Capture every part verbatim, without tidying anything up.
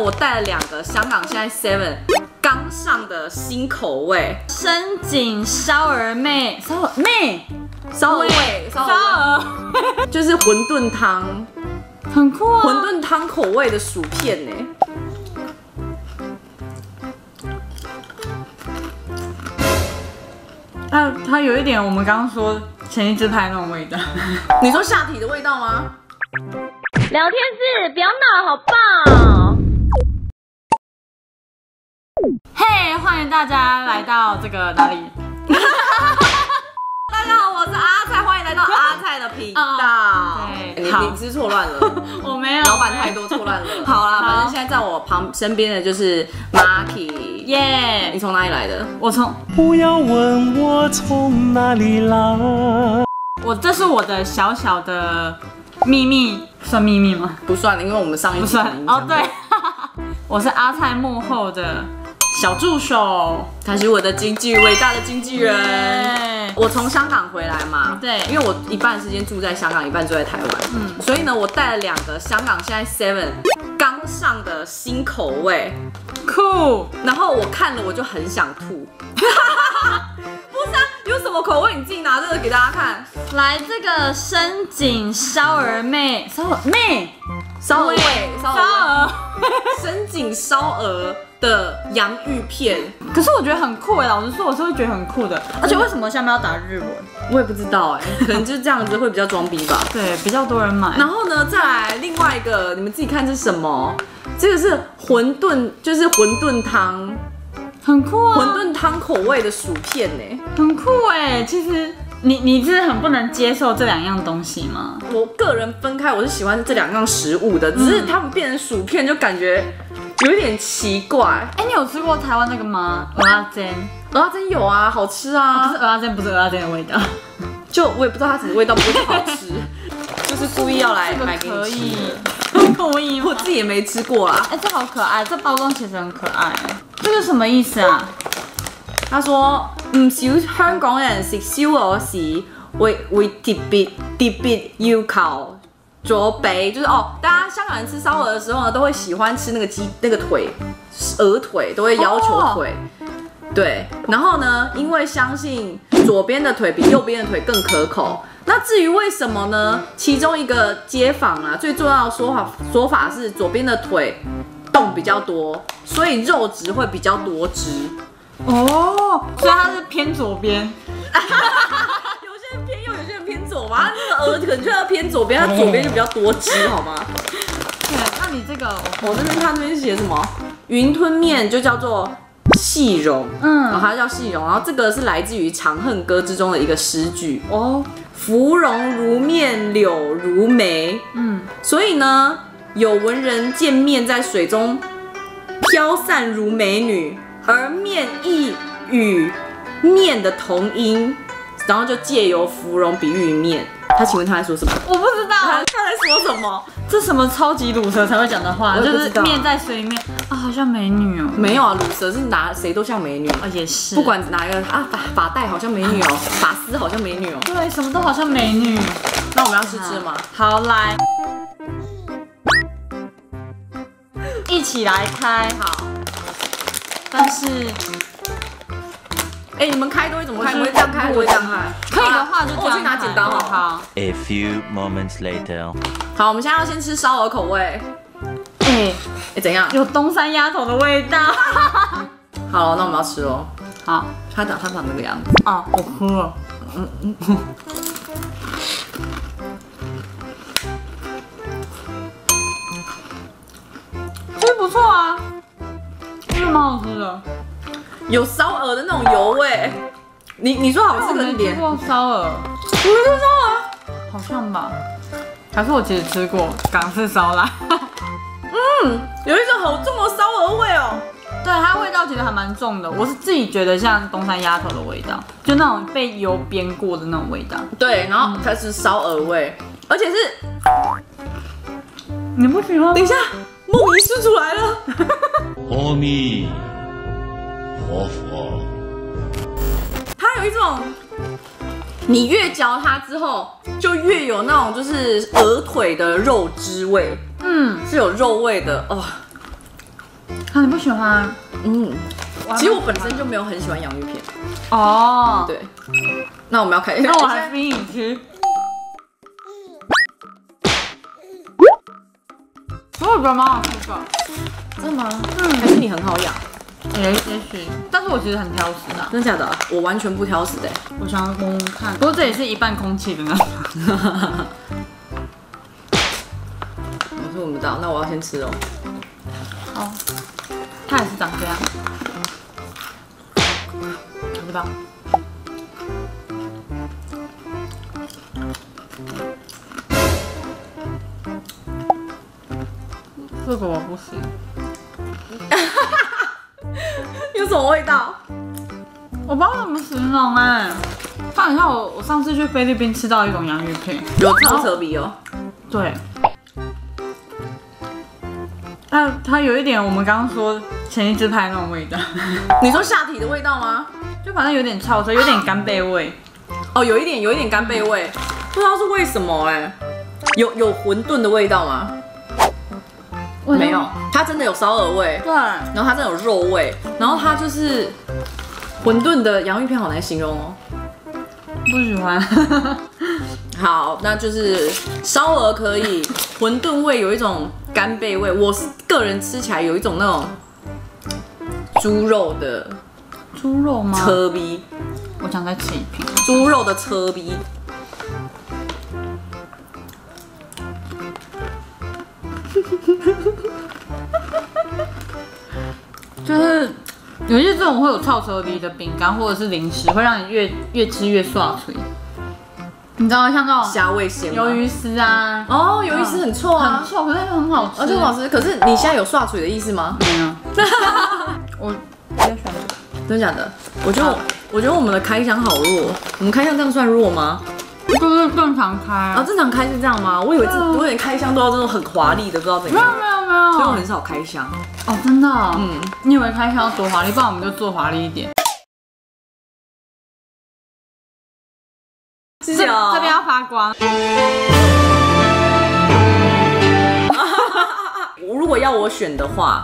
我带了两个香港现在 Seven 刚上的新口味， 深井烧鹅妹，烧鹅妹， 烧鹅味， 烧鹅， 就是馄饨汤， 很酷啊！ 馄饨汤口味的薯片呢。 它它有一点我们刚刚说前一支拍那种味道。 你说下体的味道吗？ 聊天室不要闹，好棒！ 嘿，欢迎大家来到这个哪里？ 大家好，我是阿菜，欢迎来到阿菜的频道。 对， 你你是错乱了， 我没有， 老板太多错乱了。好啦，反正现在在我旁身边的就是 Marky， 耶！ 你从哪里来的？ 我从不要问我从哪里来。 我这是我的小小的秘密，算秘密吗？ 不算了，因为我们上一集不算哦，对，我是阿菜幕后的小助手， 他是我的经纪伟大的经纪人。 耶我从香港回来嘛， 对， 因为我一半时间住在香港，一半住在台湾，嗯，所以呢，我带了两个香港现在 Seven 刚上的新口味， 酷。 然后我看了我就很想吐。不是啊，有什么口味你自己拿这个给大家看。 来，这个深井烧鹅妹，烧鹅妹， 烧鹅味，烧鹅， 鹅。 深井烧鹅的洋芋片， 可是我觉得很酷哎，老实说，我是会觉得很酷的。而且为什么下面要打日文？ 我也不知道哎，可能就是这样子会比较装逼吧。 对，比较多人买。 然后呢，再来另外一个，你们自己看这是什么？这个是馄饨，就是馄饨汤， 很酷啊！ 馄饨汤口味的薯片呢， 很酷哎。其实你你是很不能接受这两样东西吗？ 我个人分开，我是喜欢这两样食物的，只是它们变成薯片就感觉有一点奇怪。 哎，你有吃过台湾那个吗？蚵仔煎， 蚵仔煎有啊，好吃啊。 可是蚵仔煎不是蚵仔煎的味道， 就我也不知道它什么味道，不是好吃，就是故意要来买给你可以吃。 可以吗？ 我自己也没吃过啦。 哎，这好可爱，这包裝其實很可愛。這個什麼意思啊？ 他說唔少香港人食燒鵝時會會特別特別要求左髀，就是哦，大家香港人吃燒鵝的時候呢，都會喜歡吃那個雞那個腿，鵝腿都會要求腿。Oh. 對，然後呢，因為相信左邊的腿比右邊的腿更可口。那至於為什麼呢？其中一個街坊啊，最重要的說法說法是左邊的腿洞比較多，所以肉質會比較多汁。 哦，所以它是偏左邊。 有些人偏右，有些人偏左嘛。那個鵝可能就要偏左邊，它左邊就比較多汁，好嗎？ 對，那你這個我這邊它這邊寫什麼？雲吞麵就叫做細蓉，嗯，然後它叫細蓉，然後這個是來自於《長恨歌》之中的一個詩句哦。芙蓉如面，柳如眉，嗯，所以呢，有文人見面在水中飄散如美女，而面亦與面的同音，然後就借由芙蓉比喻面。他請問他在說什麼？ 我不知道， 他在說什麼？ 這什麼超級魯蛇才會講的話？就是面在水裡面啊，好像美女哦。 沒有啊，魯蛇是拿誰都像美女啊，也是。 不管哪一個啊，髮髮帶好像美女哦，髮絲好像美女哦。 對，什麼都好像美女。 那我們要試吃嗎？ 好，來，一起來開。 好。 但是。 哎、欸，你們開都會怎麼開？我會這樣開，我會這樣開。 可以的話就這樣。 我去拿剪刀好。 好。 A few moments later。 好，我們現在要先吃燒鵝口味。哎、欸，哎、欸，怎樣？ 有東山鴨頭的味道。 好，那我們要吃嘍。 好， 它長它長這個樣子。 哦，我喝了。嗯嗯嗯。其實不錯啊，真的蠻好吃的。 有燒鵝的那種油味，你你說好吃的點？ 我沒吃過燒鵝， 我沒吃過燒鵝， 好像吧？還是我其實吃過港式燒臘？ 嗯，有一種好重的燒鵝味哦。 對，它味道其實還蠻重的，我是自己覺得像東山鴨頭的味道，就那種被油煸過的那種味道。 對，然後它是燒鵝味，而且是， 你不喜歡？ 等一下，夢遺失出來了。 阿彌陀佛。 它有一種，你越嚼它之後，就越有那種就是鵝腿的肉汁味，嗯，是有肉味的哦。 啊，你不喜欢？ 嗯， 我还蛮其实我本身就没有很喜欢洋芋片。 哦， 对，那我们要开， 那我还逼你吃。我也觉得蛮好吃的， 真的吗？嗯，还是你很好养？ 也也许，但是我其实很挑食啊。 真的假的？我完全不挑食的。 我想闻闻看，不过这也是一半空气的呢。 我是闻不到，那我要先吃哦。 哦，它也是长这样，闻不到。这个我不行。 有什么味道？ 我不知道怎么形容哎、它很像我我上次去菲律宾吃到一种洋芋片， 有臭扯鼻哦。 对，它它有一点我们刚刚说前一支拍那种味道， 你说下体的味道吗？ 就反正有点臭，所以有点干贝味。 哦，有一点，有一点干贝味，不知道是为什么哎。有有馄饨的味道吗？没有，它真的有烧鹅味， 对， 然后它真的有肉味，然后它就是馄饨的洋芋片，好难形容哦。 不喜欢。 好，那就是烧鹅可以，馄饨味有一种干贝味，我是个人吃起来有一种那种猪肉的猪肉吗？ 车逼， 我想再吃一瓶。 猪肉的车逼。 就是有些这种会有臭车鼻的饼干或者是零食，会让你越越吃越刷脆。你知道像那种虾味鲜吗鱿鱼丝啊， 哦，鱿鱼丝很臭啊很，臭，可是又很好吃。 哦，这很好吃。可是你现在有刷嘴的意思吗？ 没有。我比较喜欢这个。 真的假的？我觉得我我觉得我们的开箱好弱，我们开箱这样算弱吗？ 就是正常开啊， 啊。 正常开是这样吗？我以为这我以为开箱都要这种很华丽的，不知道怎样， 没有没有没有。 所以我很少开箱。 哦，真的、哦。 嗯， 你以为开箱要多华丽，不然我们就做华丽一点。 谢谢哦。 这边要发光。 如果要我选的话，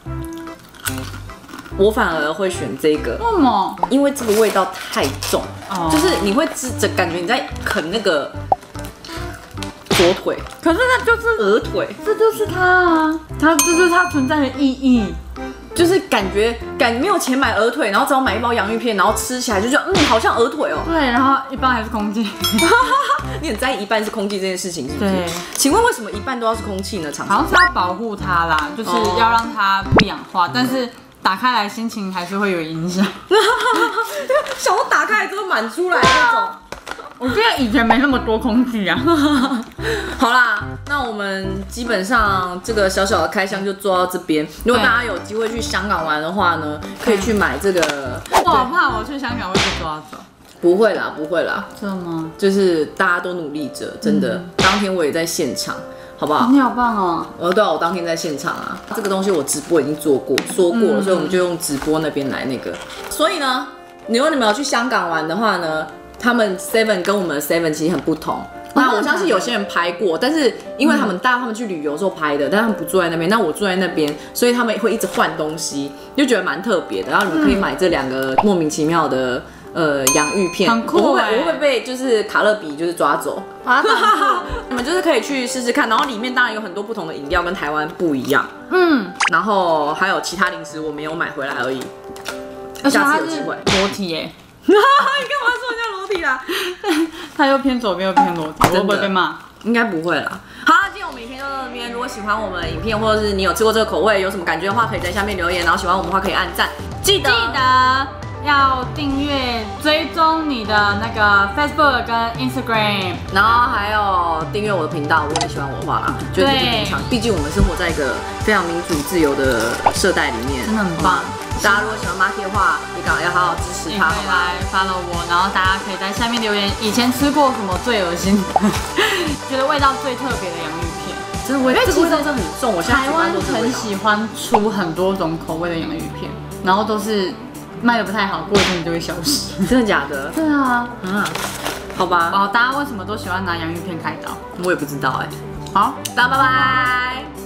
我反而会选这个， 为什么？ 因为这个味道太重， 哦就是你会吃着感觉你在啃那个左腿、 可是那就是鹅腿， 这就是它啊，它这是它存在的意义。 就是感觉感没有钱买鹅腿，然后只要买一包洋芋片，然后吃起来就觉得嗯好像鹅腿哦。 对，然后一半还是空气。 你很在意一半是空气这件事情是不是？ 对。 请问为什么一半都要是空气呢？厂商好像是要保护它啦，就是要让它不氧化，但是打开来心情还是会有影响。 想要打开来之后满出来那种。 我记得以前没那么多空气啊。 好啦，那我们基本上这个小小的开箱就做到这边。如果大家有机会去香港玩的话呢，可以去买这个。 我好怕我去香港会被抓走。 不会啦，不会啦， 真的吗？ 就是大家都努力着，真的。嗯、当天我也在现场，好不好？ 你好棒哦！ 哦，对啊，我当天在现场啊。这个东西我直播已经做过，说过了，嗯、所以我们就用直播那边来那个。所以呢，如果你们有去香港玩的话呢，他们 Seven 跟我们的 Seven 其实很不同。那我相信有些人拍过，但是因为他们带他们去旅游的时候拍的，但他们不住在那边，那我住在那边，所以他们会一直换东西，就觉得蛮特别的。然后你们可以买这两个莫名其妙的呃洋芋片， 很酷我会欸我会被就是卡乐比就是抓走， 把它挡住。 你们就是可以去试试看，然后里面当然有很多不同的饮料，跟台湾不一样， 嗯， 然后还有其他零食我没有买回来而已， 而且它是下次有机会。 裸体耶。 你干嘛说人家裸体啦？ 它又偏左边又偏裸体，我会不会被骂？ 应该不会啦。好，今天我们影片就到这边。如果喜欢我们的影片，或者是你有吃过这个口味，有什么感觉的话，可以在下面留言。然后喜欢我们的话，可以按赞。记得记得要订阅、追踪你的那个 Facebook 跟 Instagram， 然后还有订阅我的频道。如果你喜欢我的话啦，就是平常，毕竟我们生活在一个非常民主自由的社代里面， 真的很棒。 大家如果喜欢 Marky 的话，也赶快要好好支持他， 你可以来 follow 我，然后大家可以在下面留言，以前吃过什么最恶心，觉得味道最特别的洋芋片。 真的味，这个味道真的很重。我现在台湾很喜欢出很多种口味的洋芋片，然后都是卖的不太好，过一阵子就会消失。 真的假的？ 对啊， 嗯，好吧。 哦，大家为什么都喜欢拿洋芋片开刀？ 我也不知道哎、 好， 大家拜拜。